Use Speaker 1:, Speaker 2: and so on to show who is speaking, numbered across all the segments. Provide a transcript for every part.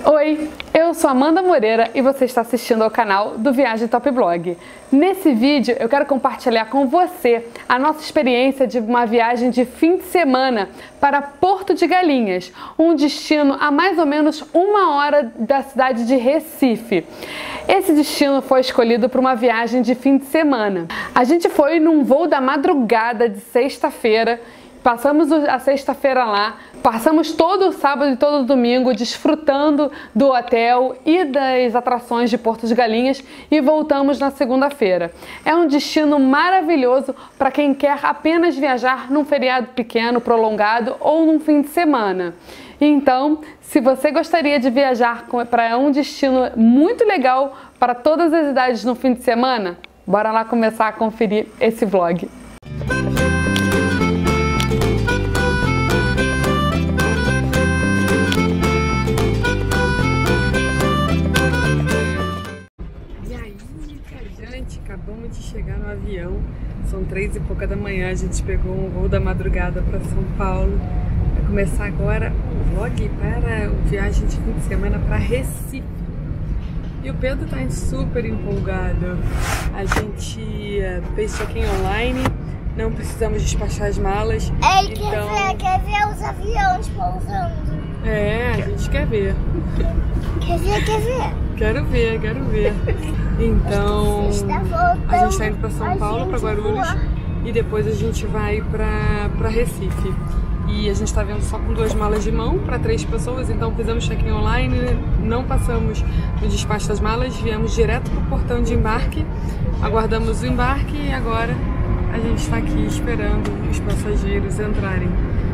Speaker 1: Oi, eu sou Amanda Moreira e você está assistindo ao canal do Viagem Top Blog. Nesse vídeo eu quero compartilhar com você a nossa experiência de uma viagem de fim de semana para Porto de Galinhas, um destino a mais ou menos 1 hora da cidade de Recife. Esse destino foi escolhido para uma viagem de fim de semana. A gente foi num voo da madrugada de sexta-feira. Passamos a sexta-feira lá, passamos todo o sábado e todo o domingo desfrutando do hotel e das atrações de Porto de Galinhas e voltamos na segunda-feira. É um destino maravilhoso para quem quer apenas viajar num feriado pequeno, prolongado ou num fim de semana. Então, se você gostaria de viajar para um destino muito legal para todas as idades no fim de semana, bora lá começar a conferir esse vlog. Acabamos de chegar no avião, são 3 e pouca da manhã, a gente pegou um voo da madrugada para São Paulo. Vai começar agora o vlog para a viagem de fim de semana para Recife. E o Pedro está super empolgado. A gente fez check-in online, não precisamos despachar as malas.
Speaker 2: Ele quer ver os aviões pousando.
Speaker 1: É, a gente quer ver.
Speaker 2: Quer ver?
Speaker 1: Quero ver. Então, a gente está indo para São Paulo, para Guarulhos, e depois a gente vai para Recife. E a gente está vendo só com 2 malas de mão para 3 pessoas, então fizemos check-in online, não passamos no despacho das malas, viemos direto para o portão de embarque, aguardamos o embarque e agora a gente está aqui esperando os passageiros entrarem.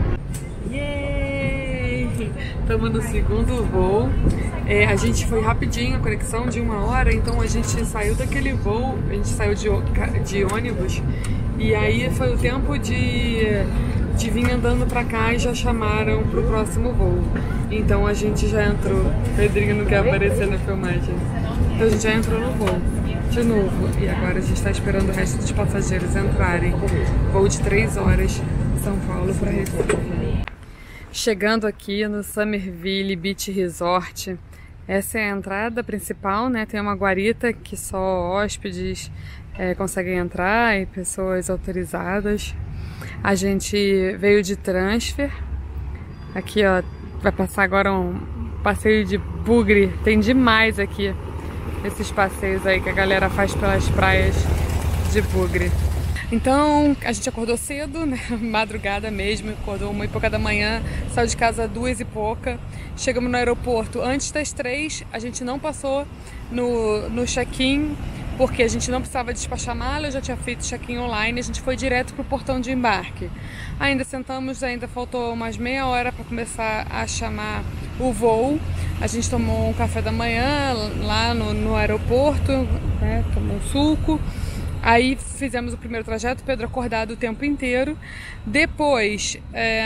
Speaker 1: Estamos no segundo voo. A gente foi rapidinho, a conexão de 1 hora, então a gente saiu daquele voo, a gente saiu de ônibus e aí foi o tempo de vir andando pra cá e já chamaram pro próximo voo. Então a gente já entrou. O Pedrinho não quer aparecer na filmagem. Então a gente já entrou no voo de novo e agora a gente está esperando o resto dos passageiros entrarem. Voo de 3 horas, São Paulo para Recife. Chegando aqui no Summerville Beach Resort, essa é a entrada principal, né? Tem uma guarita que só hóspedes conseguem entrar e pessoas autorizadas. A gente veio de transfer. Aqui, ó, vai passar agora um passeio de bugre. Tem demais aqui esses passeios aí que a galera faz pelas praias de bugre. Então, a gente acordou cedo, né? Madrugada mesmo, acordou 1 e pouca da manhã, saiu de casa 2 e pouca, chegamos no aeroporto antes das 3, a gente não passou no check-in, porque a gente não precisava despachar mala, eu já tinha feito check-in online, a gente foi direto para o portão de embarque. Ainda sentamos, ainda faltou umas meia hora para começar a chamar o voo, a gente tomou um café da manhã lá no aeroporto, né? Tomou um suco. Aí fizemos o primeiro trajeto, Pedro acordado o tempo inteiro. Depois,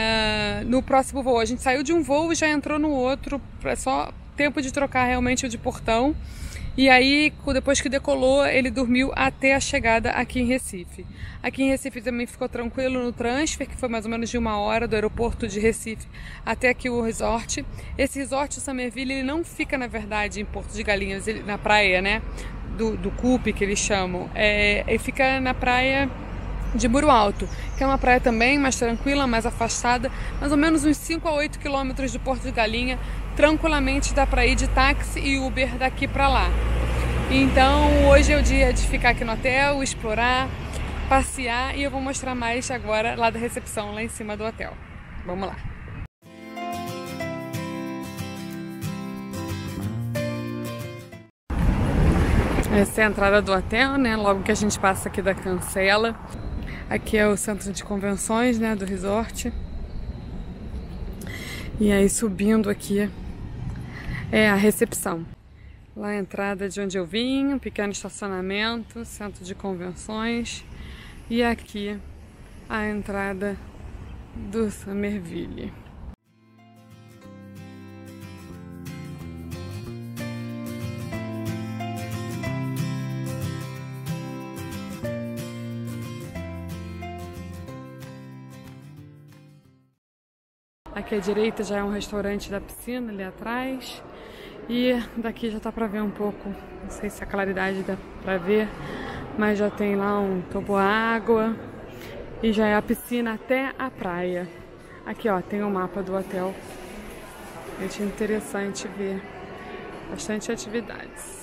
Speaker 1: no próximo voo, a gente saiu de um voo e já entrou no outro, só tempo de trocar realmente o de portão. E aí, depois que decolou, ele dormiu até a chegada aqui em Recife. Aqui em Recife também ficou tranquilo no transfer, que foi mais ou menos de 1 hora do aeroporto de Recife até aqui o resort. Esse resort, o Summerville, ele não fica, na verdade, em Porto de Galinhas, na praia, né? Do Cupe, que eles chamam, ele fica na praia de Muro Alto, que é uma praia também mais tranquila, mais afastada, mais ou menos uns 5 a 8 quilômetros de Porto de Galinha, tranquilamente dá para ir de táxi e Uber daqui para lá. Então hoje é o dia de ficar aqui no hotel, explorar, passear e eu vou mostrar mais agora lá da recepção, lá em cima do hotel. Vamos lá! Essa é a entrada do hotel, né? Logo que a gente passa aqui da cancela. Aqui é o centro de convenções, né? Do resort. E aí subindo aqui é a recepção. Lá a entrada de onde eu vim, um pequeno estacionamento, centro de convenções. E aqui a entrada do Summerville. Aqui à direita já é um restaurante da piscina ali atrás. E daqui já tá pra ver um pouco, não sei se a claridade dá pra ver, mas já tem lá um toboágua e já é a piscina até a praia. Aqui ó, tem o mapa do hotel. É interessante ver bastante atividades.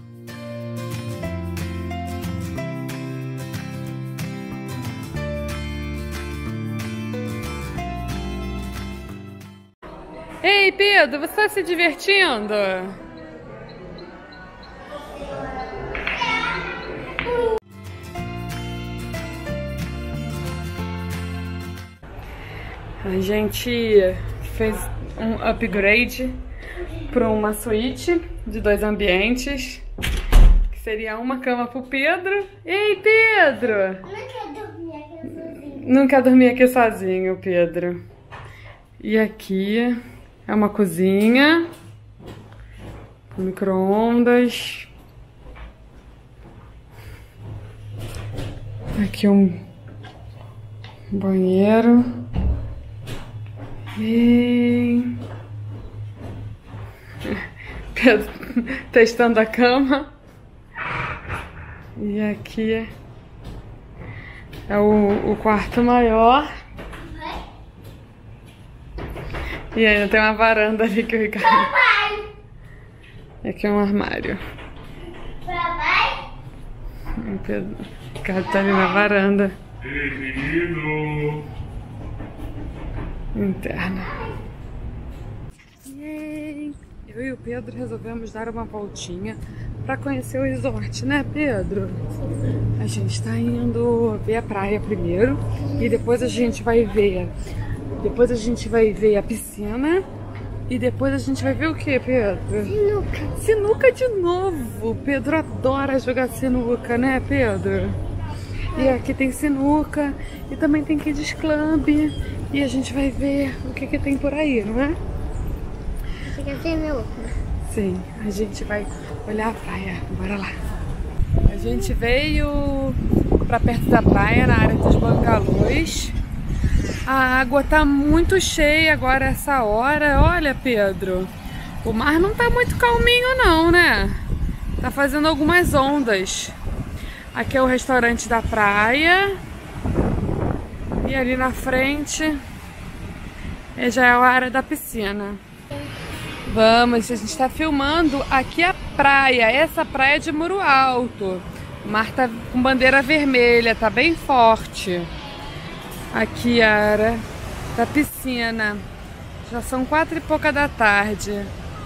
Speaker 1: Ei, Pedro, você está se divertindo? A gente fez um upgrade para uma suíte de 2 ambientes, que seria uma cama pro Pedro. Ei, Pedro! Não quer dormir aqui sozinho, Pedro. E aqui é uma cozinha com micro-ondas. Aqui um banheiro. E Pedro testando a cama. E aqui é o quarto maior. E ainda tem uma varanda ali que o Ricardo... Papai! Aqui é um armário.
Speaker 2: Papai!
Speaker 1: O Ricardo tá ali na varanda. Interna. Yay! Eu e o Pedro resolvemos dar uma voltinha pra conhecer o resort, né, Pedro? A gente tá indo ver a praia primeiro e depois a gente vai ver... Depois a gente vai ver a piscina e depois a gente vai ver o que, Pedro?
Speaker 2: Sinuca.
Speaker 1: Sinuca de novo. Pedro adora jogar sinuca, né, Pedro? E aqui tem sinuca e também tem Kids Club e a gente vai ver o que tem por aí, não é?
Speaker 2: Você quer sinuca?
Speaker 1: Sim, a gente vai olhar a praia. Bora lá. A gente veio pra perto da praia, na área dos bangalôs. A água tá muito cheia agora essa hora. Olha, Pedro, o mar não tá muito calminho não, né? Tá fazendo algumas ondas. Aqui é o restaurante da praia. E ali na frente já é a área da piscina. Vamos, a gente tá filmando aqui a praia. Essa praia é de Muro Alto. O mar tá com bandeira vermelha, tá bem forte. Aqui a área da piscina. Já são 4 e pouca da tarde.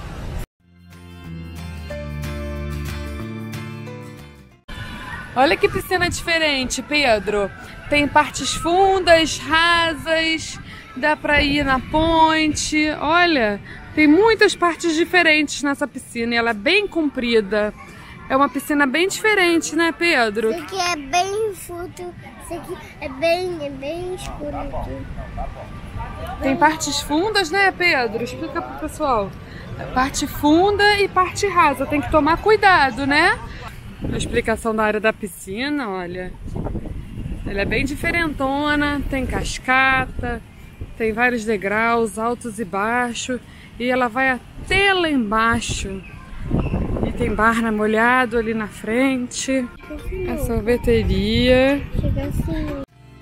Speaker 1: Olha que piscina diferente, Pedro. Tem partes fundas, rasas, dá pra ir na ponte. Olha, tem muitas partes diferentes nessa piscina e ela é bem comprida. É uma piscina bem diferente, né, Pedro?
Speaker 2: Isso aqui é bem fundo. Isso aqui é bem escuro aqui.
Speaker 1: Tem partes fundas, né, Pedro? Explica pro pessoal. Parte funda e parte rasa. Tem que tomar cuidado, né? A explicação da área da piscina, olha. Ela é bem diferentona. Tem cascata, tem vários degraus, altos e baixos. E ela vai até lá embaixo. E tem barra molhado ali na frente. A sorveteria.
Speaker 2: Chega assim.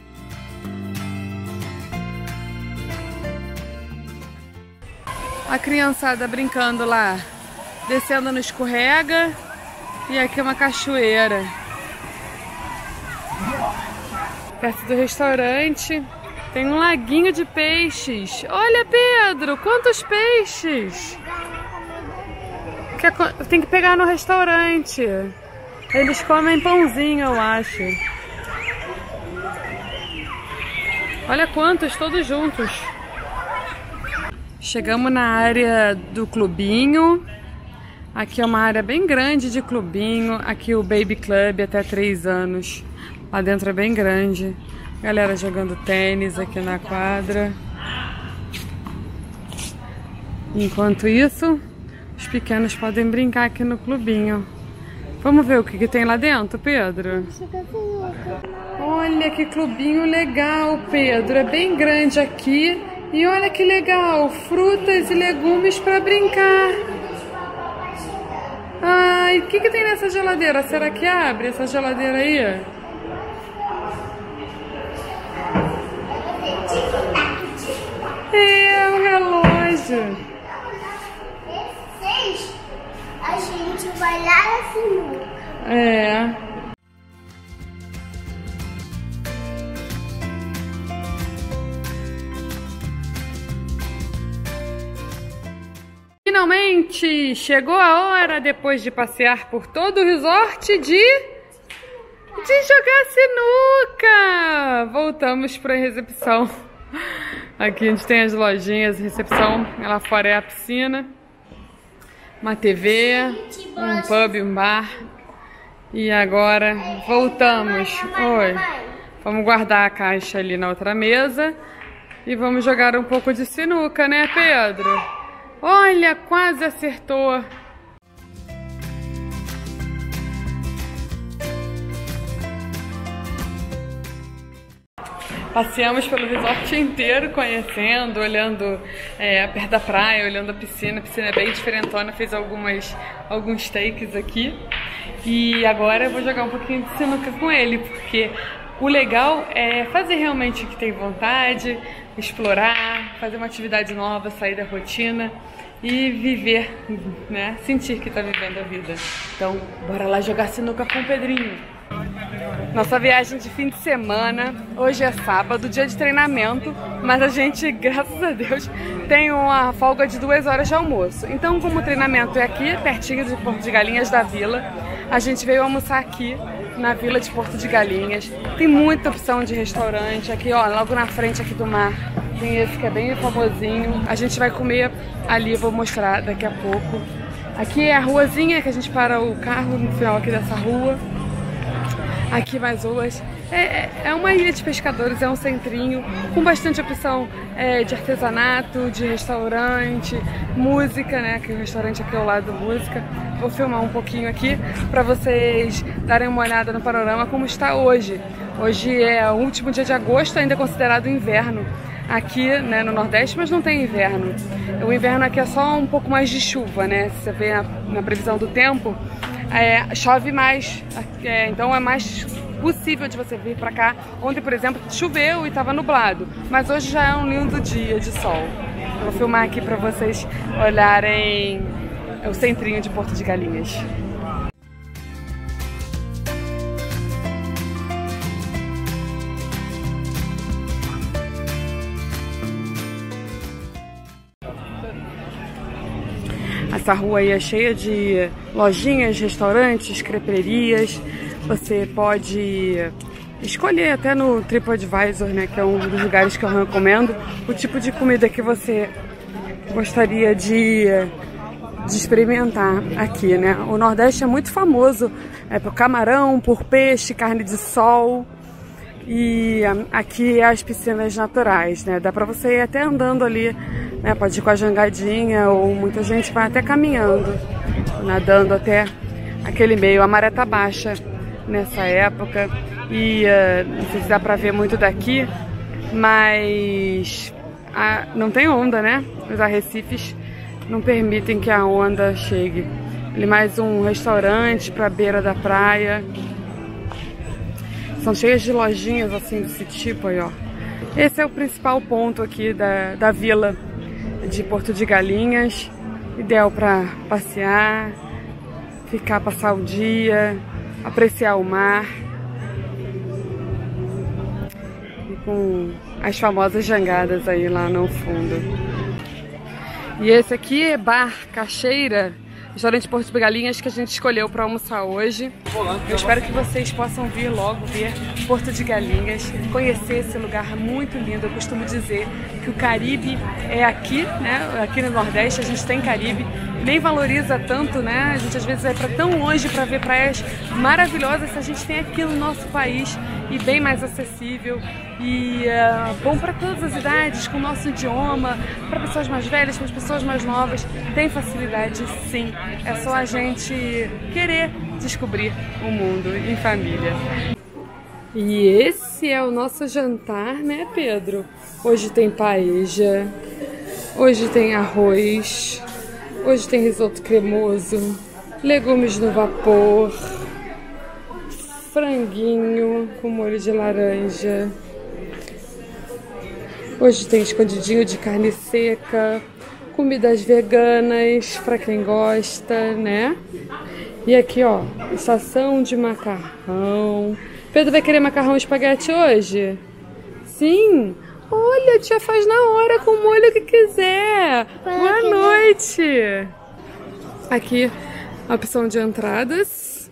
Speaker 1: A criançada brincando lá, descendo no escorrega. E aqui é uma cachoeira. Perto do restaurante tem um laguinho de peixes. Olha, Pedro, quantos peixes! Tem que pegar no restaurante. Eles comem pãozinho, eu acho. Olha quantos, todos juntos. Chegamos na área do clubinho. Aqui é uma área bem grande de clubinho. Aqui o Baby Club até 3 anos. Lá dentro é bem grande. Galera jogando tênis aqui na quadra. Enquanto isso, os pequenos podem brincar aqui no clubinho. Vamos ver o que tem lá dentro, Pedro? Olha que clubinho legal, Pedro. É bem grande aqui. E olha que legal, frutas e legumes para brincar. que tem nessa geladeira? Será que abre essa geladeira aí? É um relógio.
Speaker 2: A gente vai lá na sinuca.
Speaker 1: É. Finalmente chegou a hora, depois de passear por todo o resort, de jogar sinuca. Voltamos para a recepção. Aqui a gente tem as lojinhas, recepção, lá fora é a piscina, uma TV, um pub, um bar. E agora voltamos. Oi. Vamos guardar a caixa ali na outra mesa e vamos jogar um pouco de sinuca, né, Pedro? Olha, quase acertou. Passeamos pelo resort inteiro, conhecendo, olhando perto da praia, olhando a piscina. A piscina é bem diferentona, fez alguns takes aqui. E agora eu vou jogar um pouquinho de sinuca com ele, porque o legal é fazer realmente o que tem vontade, explorar, fazer uma atividade nova, sair da rotina e viver, né? Sentir que tá vivendo a vida. Então, bora lá jogar sinuca com o Pedrinho. Nossa viagem de fim de semana, hoje é sábado, dia de treinamento, mas a gente, graças a Deus, tem uma folga de 2 horas de almoço. Então, como o treinamento é aqui, pertinho de Porto de Galinhas da Vila, a gente veio almoçar aqui na Vila de Porto de Galinhas. Tem muita opção de restaurante aqui, ó, logo na frente aqui do mar. Tem esse que é bem famosinho. A gente vai comer ali, vou mostrar daqui a pouco. Aqui é a ruazinha que a gente para o carro no final aqui dessa rua. Aqui mais umas. É uma ilha de pescadores, é um centrinho com bastante opção de artesanato, de restaurante, música, né? Que o restaurante aqui ao lado, música. Vou filmar um pouquinho aqui para vocês darem uma olhada no panorama como está hoje. Hoje é o último dia de agosto, ainda considerado inverno aqui, né, no Nordeste, mas não tem inverno. O inverno aqui é só um pouco mais de chuva, né? Se você vê na previsão do tempo, chove mais, então é mais possível de você vir pra cá. Ontem, por exemplo, choveu e estava nublado, mas hoje já é um lindo dia de sol. Eu vou filmar aqui para vocês olharem o centrinho de Porto de Galinhas. Essa rua aí é cheia de lojinhas, restaurantes, creperias. Você pode escolher até no TripAdvisor, né, que é um dos lugares que eu recomendo, o tipo de comida que você gostaria de experimentar aqui, né? O Nordeste é muito famoso por camarão, por peixe, carne de sol. E aqui as piscinas naturais, né? Dá pra você ir até andando ali, né? Pode ir com a jangadinha ou muita gente vai até caminhando, nadando até aquele meio. A maré tá baixa nessa época e não sei se dá pra ver muito daqui, mas não tem onda, né? Os arrecifes não permitem que a onda chegue. Ali mais um restaurante pra beira da praia. São cheias de lojinhas assim desse tipo aí, ó. Esse é o principal ponto aqui da vila de Porto de Galinhas. Ideal para passear, passar o dia, apreciar o mar. E com as famosas jangadas aí lá no fundo. E esse aqui é Bar Cacheira, restaurante Porto de Galinhas, que a gente escolheu para almoçar hoje. Eu espero que vocês possam vir logo ver Porto de Galinhas, conhecer esse lugar muito lindo. Eu costumo dizer que o Caribe é aqui, né? Aqui no Nordeste a gente tem Caribe, nem valoriza tanto, né? A gente às vezes vai para tão longe para ver praias maravilhosas que a gente tem aqui no nosso país e bem mais acessível. E bom para todas as idades, com o nosso idioma, para pessoas mais velhas, para as pessoas mais novas. Tem facilidade, sim. É só a gente querer descobrir o mundo em família. E esse é o nosso jantar, né, Pedro? Hoje tem paella, hoje tem arroz, hoje tem risoto cremoso legumes no vapor, franguinho com molho de laranja. Hoje tem escondidinho de carne seca, comidas veganas para quem gosta, né? E aqui, ó, estação de macarrão. Pedro vai querer macarrão espaguete hoje? Sim! Olha, a tia faz na hora com o molho que quiser. Boa noite! Aqui, a opção de entradas.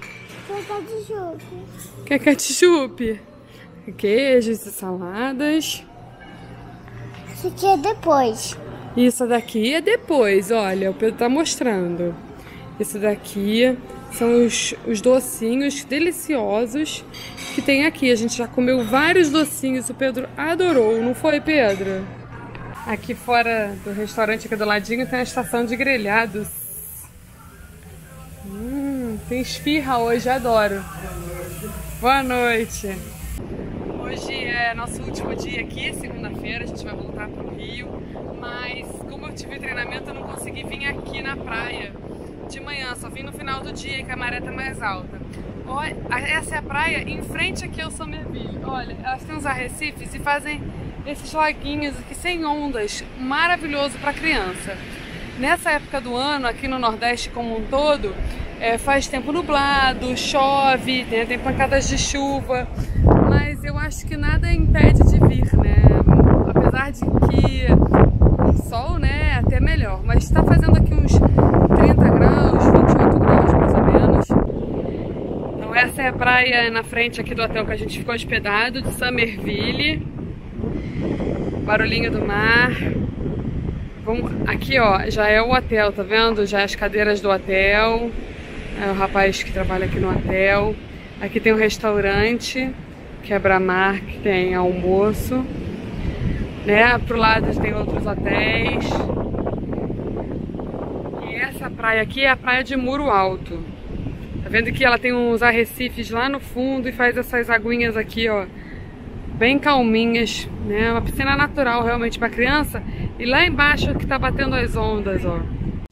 Speaker 1: Quer ketchup? Queijos e saladas.
Speaker 2: Isso aqui é depois.
Speaker 1: Isso daqui é depois, olha, o Pedro tá mostrando. Isso daqui são os docinhos deliciosos que tem aqui. A gente já comeu vários docinhos, o Pedro adorou, não foi, Pedro? Aqui fora do restaurante, aqui do ladinho, tem a estação de grelhados. Tem esfirra hoje, adoro. Boa noite. Hoje é nosso último dia aqui, segunda-feira, a gente vai voltar pro Rio. Mas como eu tive treinamento, eu não consegui vir aqui na praia de manhã, só vim no final do dia, que a maré tá mais alta. Olha, essa é a praia, em frente aqui ao Somerville. Olha, elas têm uns arrecifes e fazem esses laguinhos aqui sem ondas, maravilhoso para criança. Nessa época do ano, aqui no Nordeste como um todo, faz tempo nublado, chove, tem pancadas de chuva, mas eu acho que nada impede de vir, né? Apesar de que o sol, né, é até melhor, mas está fazendo aqui uns 30 graus, 28 graus mais ou menos. Então essa é a praia na frente aqui do hotel que a gente ficou hospedado, de Somerville. Barulhinho do mar. Aqui, ó, já é o hotel, tá vendo? Já é as cadeiras do hotel. É o rapaz que trabalha aqui no hotel. Aqui tem um restaurante, Quebra-Mar, que tem almoço. Né? Pro lado tem outros hotéis. E essa praia aqui é a praia de Muro Alto. Tá vendo que ela tem uns arrecifes lá no fundo e faz essas aguinhas aqui, ó, bem calminhas, né? Uma piscina natural realmente para criança. E lá embaixo que tá batendo as ondas, ó.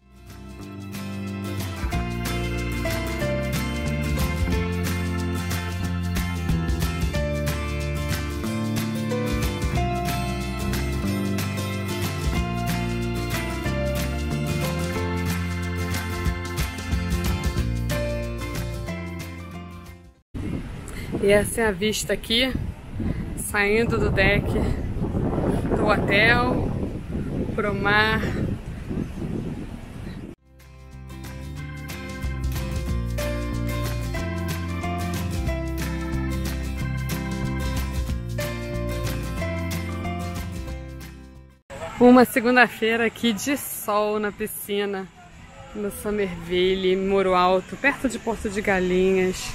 Speaker 1: E essa é a vista aqui, saindo do deck do hotel pro mar. Uma segunda-feira aqui de sol na piscina, no Somerville, Muro Alto, perto de Porto de Galinhas.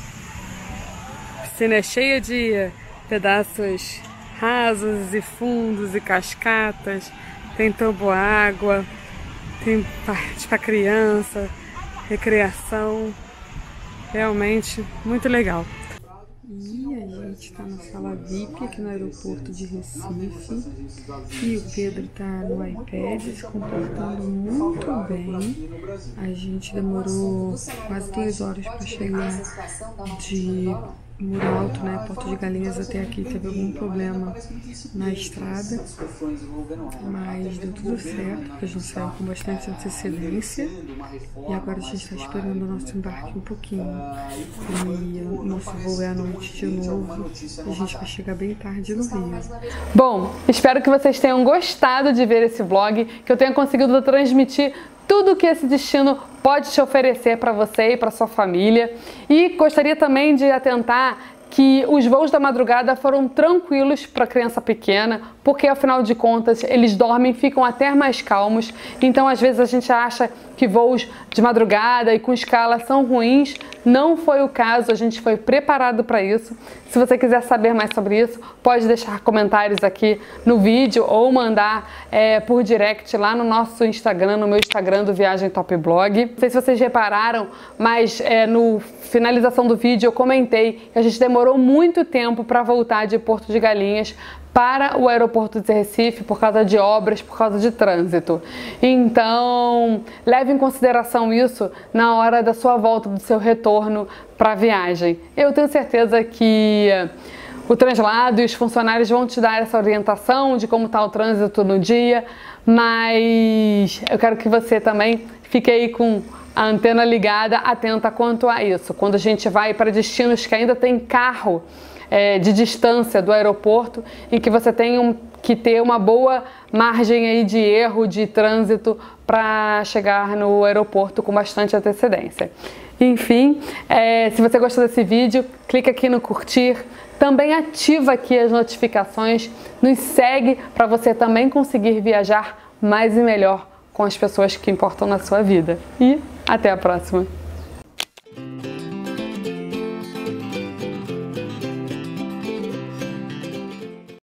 Speaker 1: A piscina é cheia de pedaços rasos e fundos e cascatas, tem toboágua, tem parte para criança, recreação, realmente muito legal. E a gente está na sala VIP aqui no aeroporto de Recife e o Pedro está no iPad se comportando muito bem. A gente demorou quase 2 horas para chegar de Muro Alto, né, Porto de Galinhas até aqui. Teve algum problema na estrada, mas deu tudo certo, porque a gente saiu com bastante antecedência e agora a gente está esperando o nosso embarque um pouquinho. E o nosso voo é à noite de novo, a gente vai chegar bem tarde no Rio. Bom, espero que vocês tenham gostado de ver esse vlog, que eu tenha conseguido transmitir tudo que esse destino pode te oferecer para você e para sua família. E gostaria também de atentar que os voos da madrugada foram tranquilos para criança pequena, porque afinal de contas eles dormem, ficam até mais calmos. Então às vezes a gente acha que voos de madrugada e com escala são ruins. Não foi o caso, a gente foi preparado para isso. Se você quiser saber mais sobre isso, pode deixar comentários aqui no vídeo ou mandar por direct lá no nosso Instagram, no meu Instagram do Viagem Top Blog. Não sei se vocês repararam, mas no finalização do vídeo eu comentei que a gente demorou demorou muito tempo para voltar de Porto de Galinhas para o aeroporto de Recife por causa de obras, por causa de trânsito. Então, leve em consideração isso na hora da sua volta, do seu retorno para a viagem. Eu tenho certeza que o translado e os funcionários vão te dar essa orientação de como está o trânsito no dia, mas eu quero que você também fique aí com a antena ligada, atenta quanto a isso. Quando a gente vai para destinos que ainda tem carro de distância do aeroporto, em que você tem que ter uma boa margem aí de erro, de trânsito, para chegar no aeroporto com bastante antecedência. Enfim, se você gostou desse vídeo, clica aqui no curtir, também ativa aqui as notificações, nos segue para você também conseguir viajar mais e melhor com as pessoas que importam na sua vida. E até a próxima!